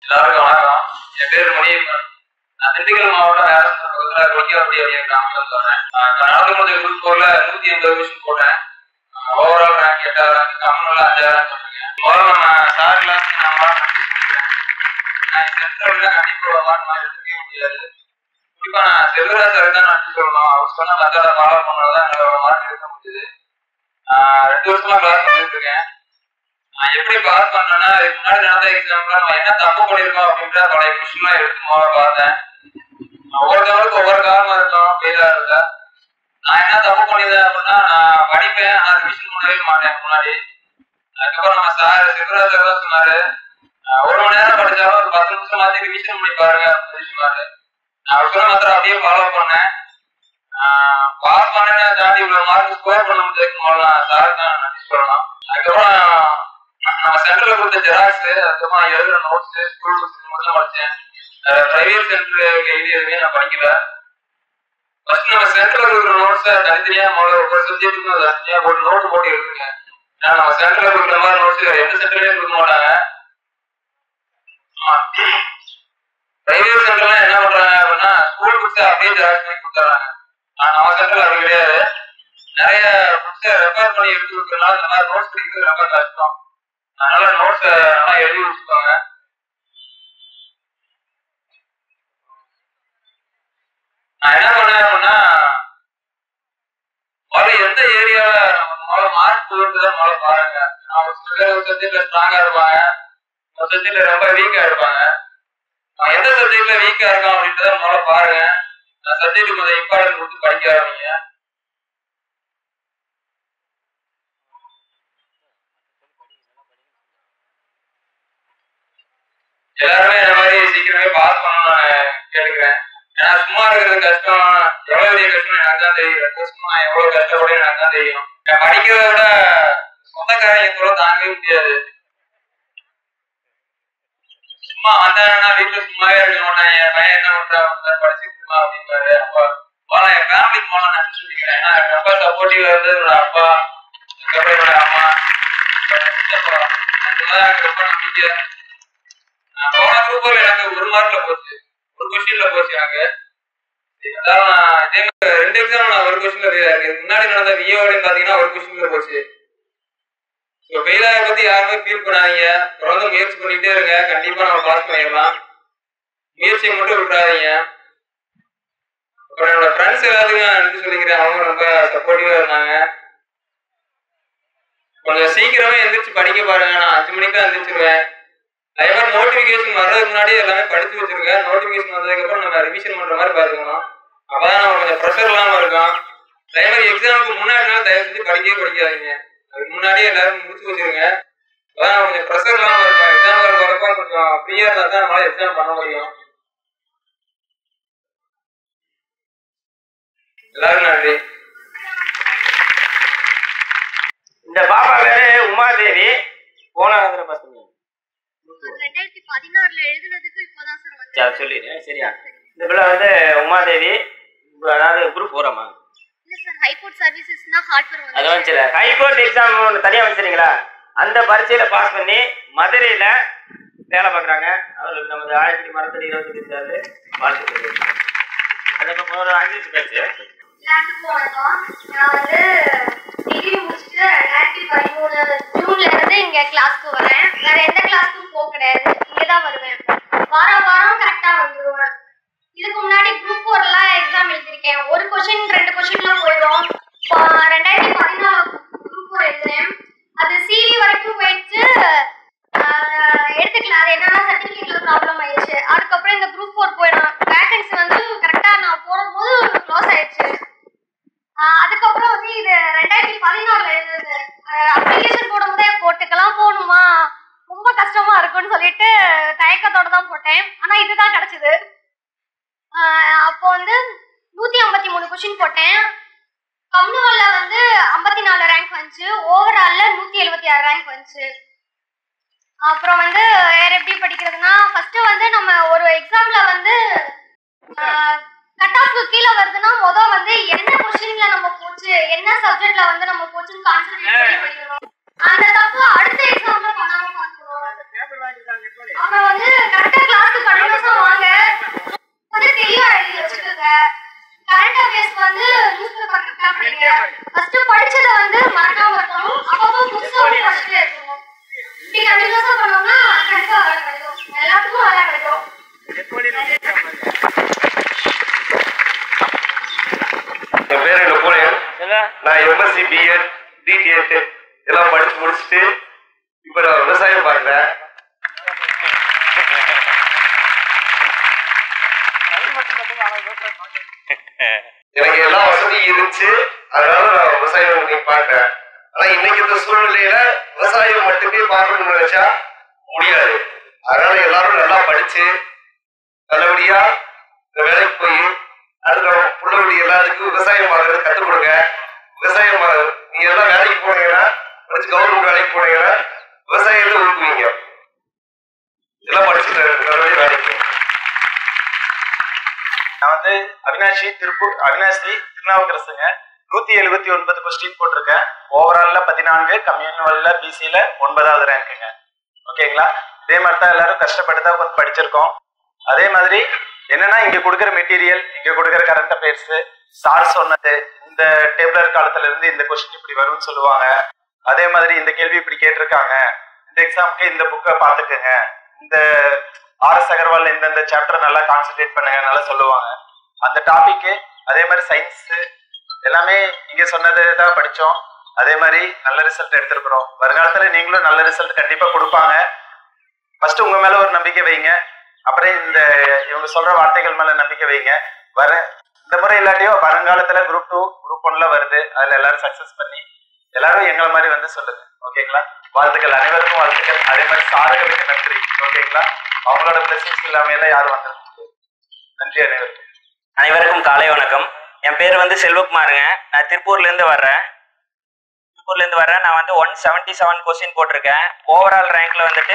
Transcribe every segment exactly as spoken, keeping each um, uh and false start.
எல்லாருக்கும் வணக்கம். என் பேர் முனியப்பன். நான் திண்டுக்கல் மாவட்டம் வேளாண் பக்கத்தில் கொக்கியாவட்டி அப்படிங்கிற கிராமத்தில் வரேன். நடந்து முடிஞ்ச குரூப் போர்ல நூத்தி எண்பது மிஷன் போட்டேன். ஓவரால் ரேங்க் எட்டாவது ரேங்க், கம்யூனில் அஞ்சாயிரம் போட்டிருக்கேன். முதல்ல நம்ம சார் கிளாஸ் நான் நன்றி சொல்லிக்கிறேன். நான் சென்ட்ரல் கண்டிப்பாக மாற்றம் எடுத்துக்கவே முடியாது. குறிப்பா நான் செல்வராஜ் சார் தான் நன்றி சொல்லணும். அவர் சொன்ன மெத்தடை ஃபாலோ பண்ணதான் எங்களோட மார்க் எடுக்க முடியுது. ரெண்டு வருஷமா கிளாஸ் பண்ணிட்டு இருக்கேன். நான் எப்படி பாஸ் பண்ணேன்னா, இதுக்கு முன்னாடி நடந்த எக்ஸாம்ல நம்ம என்ன தப்பு பண்ணியிருக்கோம் அப்படின்ற பழைய கொஸ்டின்லாம் எடுத்து முதல்ல பார்த்தேன். ஒவ்வொருத்தவங்களுக்கு ஒவ்வொரு காரணம் இருக்கும் ஃபெயில் ஆகிறதுல. நான் என்ன தப்பு பண்ணியிருந்தேன் அப்படின்னா, நான் படிப்பேன் ஆனால் ரிவிஷன் பண்ணவே மாட்டேன் முன்னாடி. அதுக்கப்புறம் நம்ம சார் செல்வராஜ் சார் தான் சொன்னாரு, ஒரு மணி நேரம் படிச்சாலும் ஒரு பத்து நிமிஷம் மாற்றி ரிவிஷன் பண்ணி பாருங்க அப்படின்னு சொன்னாரு. நான் அவர் சொன்ன மாத்திரம் அப்படியே ஃபாலோ பண்ணேன். பாஸ் பண்ண தாண்டி இவ்வளவு மார்க் ஸ்கோர் பண்ண முடியாது முதல்ல சார் தான் நன்றி சொல்லலாம். அதுக்கப்புறம் நம்ம சென்டர்ல கொடுத்த ஜெராக்ஸ், அதுக்கப்புறம் எழுதுற நோட்ஸ், ஸ்கூல் மட்டும் படிச்சேன். பிரைவேட் சென்டர் எழுதியதுமே நான் படிக்கல. ஃபர்ஸ்ட் நம்ம சென்டர்ல கொடுக்குற நோட்ஸை தனித்தனியா முதல்ல ஒவ்வொரு சப்ஜெக்ட்டுக்கும் தனித்தனியா போட்டு நோட்டு போட்டு எழுதுங்க. ஏன்னா நம்ம சென்டர்ல கொடுக்குற மாதிரி நோட்ஸ் எந்த சென்டர்லயும் கொடுக்க மாட்டாங்க. பிரைவேட் சென்டர்லாம் என்ன பண்றாங்க அப்படின்னா, ஸ்கூல் புக்ஸை அப்படியே ஜெராக்ஸ் பண்ணி கொடுத்துறாங்க. நம்ம சென்டர்ல அப்படி கிடையாது. நிறைய புக்ஸை ரெஃபர் பண்ணி எடுத்து கொடுக்கறதுனால இந்த மாதிரி நோட்ஸ் படிக்கிறது ரொம்ப கஷ்டம். அதனால நோட்ஸ் நல்லா எழுதி வச்சுக்கோங்க. நான் என்ன பண்ணேன் அப்படின்னா, முதல்ல எந்த ஏரியால முதல்ல மார்க் போடுறதுதான் முதல்ல பாருங்க. ஒரு சில பேர் ஒரு சப்ஜெக்ட்ல ஸ்ட்ராங்கா இருப்பாங்க, ஒரு சப்ஜெக்ட்ல ரொம்ப வீக்கா இருப்பாங்க. நான் எந்த சப்ஜெக்ட்ல வீக்கா இருக்கோம் அப்படின்றத முதல்ல பாருங்க. நான் சப்ஜெக்ட் கொஞ்சம் இம்பார்ட்டன்ட் கொடுத்து படிக்க ஆரம்பிங்க. எல்லாருமே இந்த மாதிரி சீக்கிரமே பாஸ் பண்ணணும்னு கேட்டுக்கிறேன். ஏன்னா சும்மா இருக்கிறது கஷ்டம், எவ்வளவு பெரிய கஷ்டம் எனக்கு தான் தெரியும். ரெண்டு வருஷமா எவ்வளவு கஷ்டப்படும் எனக்கு தான் தெரியும். படிக்கிறத விட சொந்தக்காரங்க கூட தாங்கவே முடியாது. சும்மா வந்தாங்கன்னா வீட்டுல சும்மாவே இருக்கணும்னா என் பையன் என்ன பண்றா படிச்சுருக்குமா அப்படின்பாரு. அப்பா போனா என் ஃபேமிலிக்கு போனா நன்றி சொல்லிக்கிறேன். ஏன்னா ரொம்ப சப்போர்ட்டிவா இருந்தது என்னோட அப்பா, அதுக்கப்புறம் என்னோட அம்மா, சித்தப்பா, அதுதான் எனக்கு ரொம்ப நம்பிக்கை. போன குரூப்ல எனக்கு ஒரு மார்க்ல போச்சு, ஒரு கொஸ்டின்ல போச்சு எனக்கு. இதே ரெண்டு எக்ஸாம் நான் ஒரு கொஸ்டின்ல ஃபெயில் ஆயிருக்கேன். முன்னாடி நடந்த விஏஓலையும் பாத்தீங்கன்னா ஒரு கொஸ்டின்ல போச்சு. ஃபெயில் ஆகிற பத்தி யாருமே ஃபீல் பண்ணாதீங்க. தொடர்ந்து முயற்சி பண்ணிட்டே இருங்க, கண்டிப்பா நம்ம பாஸ் பண்ணிடலாம். முயற்சியை மட்டும் விட்டுறாதீங்க. அப்புறம் என்னோட ஃப்ரெண்ட்ஸ் எல்லாத்துக்கும் நன்றி சொல்லிக்கிறேன். அவங்க ரொம்ப சப்போர்ட்டிவா இருந்தாங்க. கொஞ்சம் சீக்கிரமே எந்திரிச்சு படிக்க பாருங்க. நான் அஞ்சு மணிக்கு எந்திரிச்சிருவேன். அதே மாதிரி நோட்டிபிகேஷன் வர்றதுக்கு முன்னாடியே எல்லாமே படிச்சு வச்சிருங்க. நோட்டிபிகேஷன் வந்ததுக்கு அப்புறம் நம்ம ரிவிஷன் பண்ற மாதிரி பாத்துக்கணும். அப்பதான் நம்ம கொஞ்சம் ப்ரெஷர் இல்லாம இருக்கும். அதே மாதிரி எக்ஸாமுக்கு முன்னாடினால தயவு செஞ்சு படிக்கவே படிக்காதீங்க. அதுக்கு முன்னாடியே எல்லாரும் முடிச்சு வச்சிருங்க. அதான் கொஞ்சம் ப்ரெஷர் இல்லாம இருக்கும். எக்ஸாம் வரப்ப கொஞ்சம் ஃப்ரீயா இருந்தா தான் நம்மளால எக்ஸாம் பண்ண முடியும். எல்லாரும் நன்றி. இந்த பாப்பா பேரு உமாதேவி. போன பசங்க சொல்லிடுறேன் சரியா. இந்த பிள்ளை வந்து உமாதேவி, அதாவது குரூப் போறோமா? அது வந்துச்சுல ஹைகோர்ட் எக்ஸாம் ஒன்று தனியாக வச்சுறீங்களா? அந்த பரீட்சையில பாஸ் பண்ணி மதுரையில வேலை பார்க்குறாங்க. அவருக்கு நமது ஆயிரத்தி மரத்தடி இருபத்தி சார்ந்து வாழ்த்து. அதுக்கப்புறம் ஒரு அஞ்சு பேச்சு நான் வந்து டிகிரி முடிச்சுட்டு ரெண்டாயிரத்தி பதிமூணு ஜூன்ல இருந்து இங்க கிளாஸ்க்கு வரேன். வேற எந்த கிளாஸ்க்கும் போக கிடையாது, இங்கதான் வருவேன். வாரம் வாரம் கரெக்டா வந்துடுவேன். இதுக்கு முன்னாடி குரூப் ஃபோர்லாம் எக்ஸாம் எழுதிருக்கேன். ஒரு கொஸ்டின் ரெண்டு கொஸ்டின்ல போயிடும். ரெண்டாயிரத்தி பதினாலு குரூப் ஃபோர் எழுதுறேன். அது சிவி வரைக்கும் போயிடுச்சு, எடுத்துக்கல. அது என்னன்னா சர்டிபிகேட்ல ப்ராப்ளம் ஆயிடுச்சு. அதுக்கப்புறம் இந்த குரூப் ஃபோர் போயிடும். வேகன்சி வந்து கரெக்டா நான் போடும்போது க்ளோஸ் ஆயிடுச்சு. அதுக்கப்புறம் வந்து இது ரெண்டாயிரத்தி பதினாலுல எழுதுது. அப்ளிகேஷன் போடும்போது கோர்ட்டுக்கெல்லாம் போகணுமா, ரொம்ப கஷ்டமா இருக்குன்னு சொல்லிட்டு தயக்கத்தோட தான் போட்டேன். ஆனா இதுதான் கிடைச்சது. அப்போ வந்து நூத்தி ஐம்பத்தி மூணு கொஸ்டின் போட்டேன். கம்யூனல்ல வந்து ஐம்பத்தி நாலு ரேங்க் வந்துச்சு, ஓவரால்ல நூத்தி எழுபத்தி ஆறு ரேங்க் வந்துச்சு. அப்புறம் வந்து வேற எப்படி படிக்கிறதுனா, ஃபர்ஸ்ட் வந்து நம்ம ஒரு எக்ஸாம்ல வந்து கட் ஆஃப்க்கு கீழே வருதுன்னா முத வந்து என்ன கொஸ்டின்ல நம்ம போச்சு, என்ன சப்ஜெக்ட்ல வந்து நம்ம போச்சுன்னு கான்சென்ட்ரேட் பண்ணி படிக்கணும். அந்த தப்பு அடுத்த எக்ஸாம்ல பண்ணாம பார்க்கணும். அப்புறம் வந்து கரெக்டா டிடிஎட் இதெல்லாம் படிச்சு முடிச்சுட்டு இப்ப நான் விவசாயம் பார்க்கிறேன். எனக்கு எல்லா வசதியும் இருந்துச்சு, அதனால நான் விவசாயம் நீங்க பார்க்கிறேன். ஆனா இன்னைக்கு இந்த சூழ்நிலையில விவசாயம் மட்டுமே பார்க்கணும்னு நினைச்சா முடியாது. அதனால எல்லாரும் நல்லா படிச்சு நல்லபடியா இந்த வேலைக்கு போய் அடுத்த பிள்ளைபடி எல்லாருக்கும் விவசாயம் பார்க்கறது கற்றுக் கொடுங்க. விவசாயம் நீங்க எல்லாம் வேலைக்கு போனீங்கன்னா படிச்சு கவர்மெண்ட் வேலைக்கு போனீங்கன்னா விவசாயத்தை ஊக்குவீங்க. எல்லாம் படிச்சுட்டு நல்லபடியா வேலைக்கு. நான் வந்து அவினாஷி திருப்பூர் அவினாஷி திருநாவுக்கரசுங்க. நூத்தி எழுபத்தி ஒன்பது கொஸ்டின் போட்டிருக்கேன். ஓவரால்ல பதினான்கு, கம்யூனிவல்ல பிசியில ஒன்பதாவது ரேங்க்குங்க. ஓகேங்களா? இதே மாதிரி தான் எல்லாரும் கஷ்டப்பட்டு தான் கொஞ்சம் படிச்சிருக்கோம். அதே மாதிரி என்னன்னா இங்க கொடுக்குற மெட்டீரியல், இங்க கொடுக்குற கரண்ட் அஃபேர்ஸ், சார் சொன்னது இந்த டேபிளர் காலத்துல இருந்து இந்த கொஸ்டின் இப்படி வரும்னு சொல்லுவாங்க. அதே மாதிரி இந்த கேள்வி இப்படி கேட்டிருக்காங்க, இந்த எக்ஸாமுக்கு இந்த புக்கை பார்த்துக்குங்க, இந்த ஆர் எஸ் அகர்வால் இந்தந்த சாப்டர் நல்லா கான்சென்ட்ரேட் பண்ணுங்க நல்லா சொல்லுவாங்க. அந்த டாபிக்கு அதே மாதிரி சயின்ஸ் எல்லாமே இங்க சொன்னது தான் படிச்சோம். அதே மாதிரி நல்ல ரிசல்ட் எடுத்திருக்கிறோம். வருங்காலத்துல நீங்களும் நல்ல ரிசல்ட் கண்டிப்பா கொடுப்பாங்க. ஃபர்ஸ்ட் உங்க மேல ஒரு நம்பிக்கை வைங்க, அப்புறம் இந்த இவங்க சொல்ற வார்த்தைகள் மேல நம்பிக்கை வைங்க. வர இந்த முறை இல்லாட்டியோ வருங்காலத்துல குரூப் டூ குரூப் ஒன்ல வருது, அதுல எல்லாரும் சக்சஸ் பண்ணி எல்லாரும் எங்களை மாதிரி வந்து சொல்லுங்க. ஓகேங்களா? வாழ்த்துக்கள், அனைவருக்கும் வாழ்த்துக்கள். அதே மாதிரி சார்களுக்கு நன்றி. ஓகேங்களா? அவங்களோட பிளஸிங்ஸ் இல்லாம எல்லாம் யாரும் வந்துருக்க முடியாது. நன்றி அனைவருக்கும். அனைவருக்கும் காலை வணக்கம். என் பேர் வந்து செல்வகுமாருங்க. நான் திருப்பூர்ல இருந்து வர்றேன். திருப்பூர்ல இருந்து வர்றேன். நான் வந்து ஒன் செவன்டி செவன் கொஸ்டின் போட்டிருக்கேன். ஓவரால் ரேங்க்ல வந்துட்டு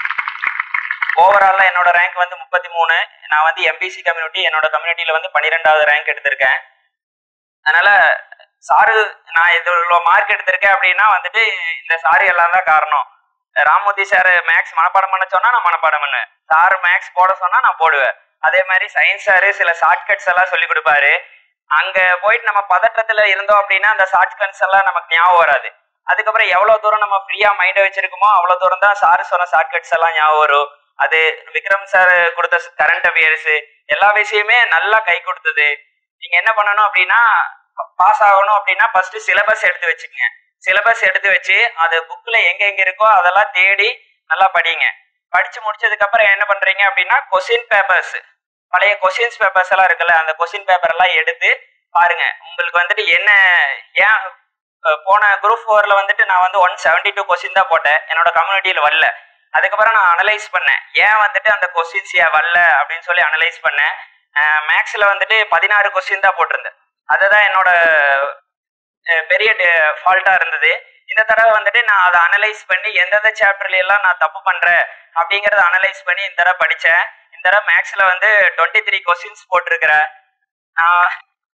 ஓவரால்ல என்னோட ரேங்க் வந்து முப்பத்தி மூணு. நான் வந்து எம்பிசி கம்யூனிட்டி, என்னோட கம்யூனிட்டியில வந்து பன்னிரெண்டாவது ரேங்க் எடுத்திருக்கேன். அதனால சாரு நான் இவ்வளோ மார்க் எடுத்திருக்கேன் அப்படின்னா வந்துட்டு இந்த சாரு எல்லாம் தான் காரணம். ராமூர்த்தி சார் மேக்ஸ் மனப்பாடம் பண்ண சொன்னா நான் மனப்பாடம் பண்ணுவேன். சார் மேக்ஸ் போட சொன்னா நான் போடுவேன். அதே மாதிரி சயின்ஸ் சாரு சில ஷார்ட்கட்ஸ் எல்லாம் சொல்லி கொடுப்பாரு. அங்க போயிட்டு நம்ம பதற்றத்துல இருந்தோம் அப்படின்னா அந்த ஷார்ட்கட்ஸ் எல்லாம் நமக்கு ஞாபகம் வராது. அதுக்கப்புறம் எவ்வளவு தூரம் நம்ம ஃப்ரீயா மைண்டை வச்சிருக்கோமோ அவ்வளவு தூரம் தான் சாரு சொன்ன ஷார்ட்கட்ஸ் எல்லாம் ஞாபகம் வரும். அது விக்ரம் சார் கொடுத்த கரண்ட் அஃபேர்ஸ் எல்லா விஷயமே நல்லா கை கொடுத்தது. நீங்க என்ன பண்ணணும் அப்படின்னா பாஸ் ஆகணும் அப்படின்னா ஃபர்ஸ்ட் சிலபஸ் எடுத்து வச்சுக்கோங்க. சிலபஸ் எடுத்து வச்சு அது புக்ல எங்க எங்க இருக்கோ அதெல்லாம் தேடி நல்லா படிங்க. படிச்சு முடிச்சதுக்கு அப்புறம் என்ன பண்றீங்க அப்படின்னா கொஸ்டின் பேப்பர்ஸ், பழைய கொஸ்டின்ஸ் பேப்பர்ஸ் எல்லாம் இருக்குல்ல, அந்த கொஸ்டின் பேப்பர் எல்லாம் எடுத்து பாருங்க. உங்களுக்கு வந்துட்டு என்ன ஏன் போன குரூப் ஃபோர்ல வந்துட்டு நான் வந்து ஒன் செவன்டி டூ கொஸ்டின் தான் போட்டேன், என்னோட கம்யூனிட்டியில வரல. அதுக்கப்புறம் நான் அனலைஸ் பண்ணேன் ஏன் வந்துட்டு அந்த கொஸ்டின்ஸ் ஏன் வரல அப்படின்னு சொல்லி அனலைஸ் பண்ணேன். மேக்ஸ்ல வந்துட்டு பதினாறு கொஸ்டின் தான் போட்டிருந்தேன். அதுதான் என்னோட பெரிய ஃபால்ட்டா இருந்தது. இந்த தடவை வந்துட்டு நான் அதை அனலைஸ் பண்ணி எந்தெந்த சாப்டர்ல எல்லாம் நான் தப்பு பண்றேன் அப்படிங்கறத அனலைஸ் பண்ணி இந்த தடவை படிச்சேன். இந்த தடவை மேக்ஸ்ல வந்து டுவெண்ட்டி த்ரீ கொஸ்டின்ஸ் போட்டிருக்கிறேன். நான்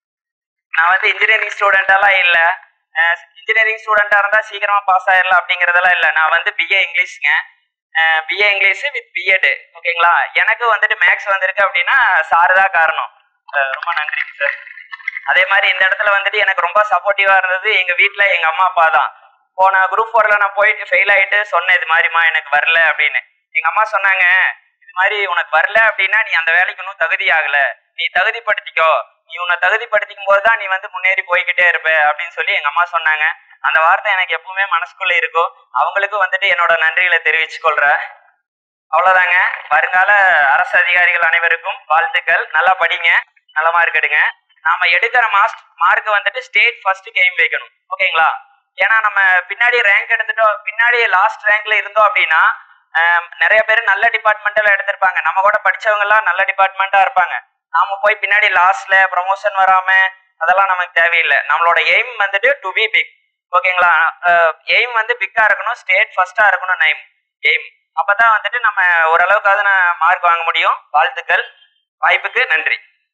நான் வந்து இன்ஜினியரிங் ஸ்டூடெண்டாலாம் இல்லை. இன்ஜினியரிங் ஸ்டூடெண்டா இருந்தா சீக்கிரமா பாஸ் ஆயிடலாம் அப்படிங்கறதெல்லாம் இல்லை. நான் வந்து பிஏ இங்கிலீஷ்ங்க. BA English with BEd. ஓகேங்களா? எனக்கு வந்துட்டு மேக்ஸ் வந்திருக்கு அப்படின்னா சார் தான் காரணம். ரொம்ப நன்றிங்க சார். அதே மாதிரி இந்த இடத்துல வந்துட்டு எனக்கு ரொம்ப சப்போர்ட்டிவா இருந்தது எங்க வீட்டுல எங்க அம்மா அப்பா தான். போன குரூப் ஃபோர்ல நான் போயிட்டு ஃபெயில் ஆயிட்டு சொன்னேன் இது மாதிரிமா எனக்கு வரல அப்படின்னு. எங்க அம்மா சொன்னாங்க இது மாதிரி உனக்கு வரல அப்படின்னா நீ அந்த வேலைக்கு இன்னும் தகுதி ஆகல, நீ தகுதிப்படுத்திக்கோ, நீ உன்னை தகுதிப்படுத்திக்கும் போதுதான் நீ வந்து முன்னேறி போய்கிட்டே இருப்ப அப்படின்னு சொல்லி எங்க அம்மா சொன்னாங்க. அந்த வார்த்தை எனக்கு எப்பவுமே மனசுக்குள்ள இருக்கும். அவங்களுக்கும் வந்துட்டு என்னோட நன்றிகளை தெரிவிச்சு கொள்றேன். அவ்வளவுதாங்க. வருங்கால அரசு அதிகாரிகள் அனைவருக்கும் வாழ்த்துக்கள். நல்லா படிங்க, நல்ல மார்க் எடுங்க. நாம எடுக்கிற மாஸ்ட் மார்க் வந்துட்டு ஸ்டேட் ஃபர்ஸ்ட் கேம் வைக்கணும். ஓகேங்களா? ஏன்னா நம்ம பின்னாடி ரேங்க் எடுத்துட்டோம், பின்னாடி லாஸ்ட் ரேங்க்ல இருந்தோம் அப்படின்னா நிறைய பேர் நல்ல டிபார்ட்மெண்ட்ல எடுத்திருப்பாங்க. நம்ம கூட படிச்சவங்க எல்லாம் நல்ல டிபார்ட்மெண்டா இருப்பாங்க. நாம போய் பின்னாடி லாஸ்ட்ல ப்ரமோஷன் வராம அதெல்லாம் நமக்கு தேவையில்லை. நம்மளோட எய்ம் வந்துட்டு டு பி பிக். ஓகேங்களா? எய்ம் வந்து பிக்கா இருக்கணும், ஸ்டேட் ஃபர்ஸ்டா இருக்கணும் எய்ம் எய்ம் அப்பதான் வந்துட்டு நம்ம ஓரளவுக்காவது மார்க் வாங்க முடியும். வாழ்த்துக்கள். வாய்ப்புக்கு நன்றி.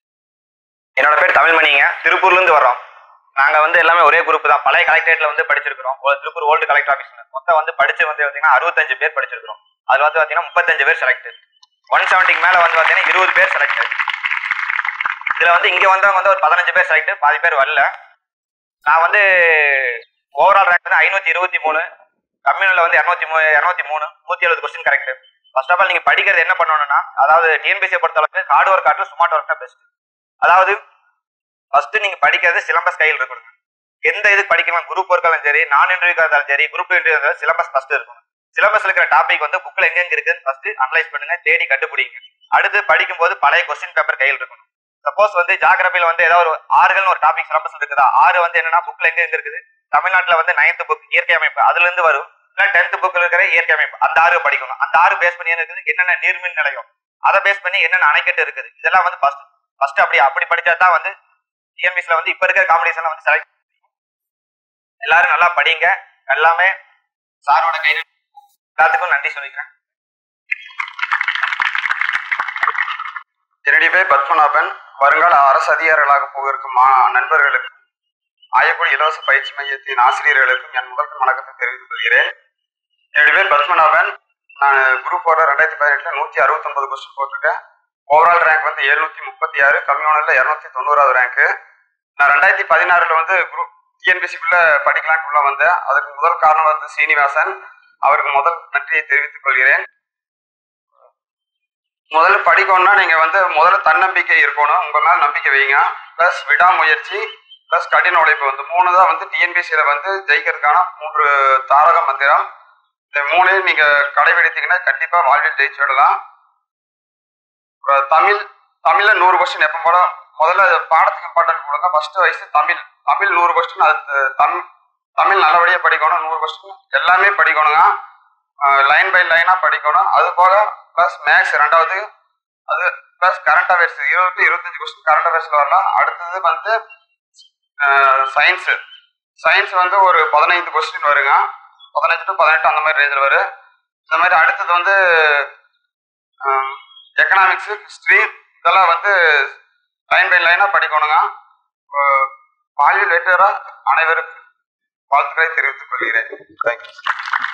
என்னோட பேர் தமிழ்மணிங்க. திருப்பூர்ல இருந்து வர்றோம். நாங்க வந்து எல்லாமே ஒரே குரூப் தான். பழைய கலெக்டரேட்ல வந்து படிச்சிருக்கிறோம். திருப்பூர் ஓல்டு கலெக்டர் ஆஃபீஸ் மொத்தம் வந்து படிச்சு வந்து பாத்தீங்கன்னா அறுபத்தஞ்சு பேர் படிச்சிருக்கிறோம். அதுல வந்து பாத்தீங்கன்னா முப்பத்தஞ்சு பேர் செலக்டட். ஒன் செவன்டிக்கு மேல வந்து பாத்தீங்கன்னா இருபது பேர் செலக்டட். இதுல வந்து இங்க வந்தவங்க வந்து ஒரு பதினஞ்சு பேர் செலக்டட், பாதி பேர் வரல. நான் வந்து ஓவரால் ரேங்க் வந்து ஐநூத்தி இருபத்தி மூணு, கம்யூனில் வந்து இரநூத்தி மூ இரநூத்தி மூணு நூத்தி எழுபது question correct. First of all நீங்க படிக்கிறது என்ன பண்ணணும்னா, அதாவது டிஎன்பிசியை பொறுத்தளவுக்கு ஹார்ட் ஒர்க் ஆட்டு ஸ்மார்ட் ஒர்க் தான் பெஸ்ட். அதாவது ஃபர்ஸ்ட் நீங்க படிக்கிறது சிலம்பஸ் கையில் இருக்கணும். எந்த இது படிக்கலாம், குரூப் ஒர்க்காலும் சரி, நான் இன்டர்வியூக்காக இருந்தாலும் சரி, குரூப் இன்டர்வியூ இருந்தாலும் சிலபஸ் ஃபர்ஸ்ட் இருக்கும். சிலபஸ்ல இருக்கிற டாபிக் வந்து புக்ல எங்கெங்க இருக்குன்னு ஃபர்ஸ்ட் அனலைஸ் பண்ணுங்க, தேடி கண்டுபிடிங்க. அடுத்து படிக்கும் போது பழைய கொஸ்டின் பேப்பர் கையில் இருக்கணும். சப்போஸ் வந்து ஜாகிரபியில வந்து ஏதாவது ஒரு ஆறுகள்னு ஒரு டாபிக் சிலபஸ் இருக்குதா, ஆறு வந்து என்னன்னா புக்ல எங்க எங்க இருக்குது, தமிழ்நாட்டுல வந்து நைன்த் புக் இயற்கை அமைப்பு அதுல இருந்து வரும், இல்ல டென்த் புக்ல இருக்கிற இயற்கை அமைப்பு அந்த ஆறு படிக்கணும். அந்த ஆறு பேஸ் பண்ணி இருக்குது என்னென்ன நீர்மின் நிலையம், அதை பேஸ் பண்ணி என்னென்ன அணைக்கட்டு இருக்குது, இதெல்லாம் வந்து ஃபர்ஸ்ட் ஃபர்ஸ்ட் அப்படி அப்படி படிச்சா தான் வந்து டிஎன்பிஎஸ்ல வந்து இப்ப இருக்கிற காம்படிஷன்ல வந்து செலக்ட். எல்லாரும் நல்லா படிங்க, எல்லாமே சாரோட கைது. எல்லாத்துக்கும் நன்றி சொல்லிக்கிறேன். என்னுடைய பேர் பத்மநாபன். வருங்கால அரசு அதிகாரிகளாக போகிருக்கும் நண்பர்களுக்கும் ஆயக்குடி இலவச பயிற்சி மையத்தின் ஆசிரியர்களுக்கும் என் முதல் வணக்கத்தை தெரிவித்துக் கொள்கிறேன். என்னுடைய பேர் பத்மநாபன். நான் குரூப் போர்ல ரெண்டாயிரத்தி பதினெட்டுல நூத்தி அறுபத்தி ஒன்பது கொஸ்டின் போட்டிருக்கேன். ஓவரால் ரேங்க் வந்து எழுநூத்தி முப்பத்தி ஆறு, கம்யூனல்ல இருநூத்தி தொண்ணூறாவது ரேங்க். நான் ரெண்டாயிரத்தி பதினாறுல வந்து குரூப் டிஎன்பிசிக்குள்ள படிக்கலான்னு உள்ள வந்தேன். அதுக்கு முதல் காரணம் வந்து சீனிவாசன், அவருக்கு முதல் நன்றியை தெரிவித்துக் கொள்கிறேன். முதல்ல படிக்கணும்னா நீங்க வந்து முதல்ல தன்னம்பிக்கை இருக்கணும், உங்க மேல நம்பிக்கை வைங்க, பிளஸ் விடாமுயற்சி, பிளஸ் கடின உழைப்பு. வந்து மூணு தான் வந்து டிஎன்பிசியில வந்து ஜெயிக்கிறதுக்கான மூன்று தாரக மந்திரம். இந்த மூணையும் நீங்க கடைபிடித்தீங்கன்னா கண்டிப்பா வாழ்வில் ஜெயிச்சு விடலாம். தமிழ் தமிழ்ல நூறு கொஸ்டின் எப்போ போல முதல்ல பாடத்துக்கு இம்பார்ட்டன்ட் கொடுங்க. ஃபர்ஸ்ட் வயசு தமிழ் தமிழ் நூறு கொஸ்டின், அது தமிழ் தமிழ் நல்லபடியாக படிக்கணும். நூறு கொஸ்டின் எல்லாமே படிக்கணுங்க, லைன் பை லைனா படிக்கணும். அது போக பிளஸ் மேக்ஸ் ரெண்டாவது, அது பிளஸ் கரண்ட் அஃபேர்ஸ் இருபது இருபத்தஞ்சு கொஸ்டின் கரண்ட் அஃபேர்ஸ்ல வரலாம். அடுத்தது வந்து சயின்ஸு சயின்ஸ் வந்து ஒரு பதினைந்து கொஸ்டின் வருங்க, பதினஞ்சு டு பதினெட்டு அந்த மாதிரி ரேஞ்சில் வரும். இந்த மாதிரி அடுத்தது வந்து எக்கனாமிக்ஸு, ஹிஸ்ட்ரி இதெல்லாம் வந்து லைன் பை லைனாக படிக்கணுங்க. வாழ்வில் வெற்றியராக அனைவருக்கும் வாழ்த்துக்களை தெரிவித்துக் கொள்கிறேன். தேங்க்யூ.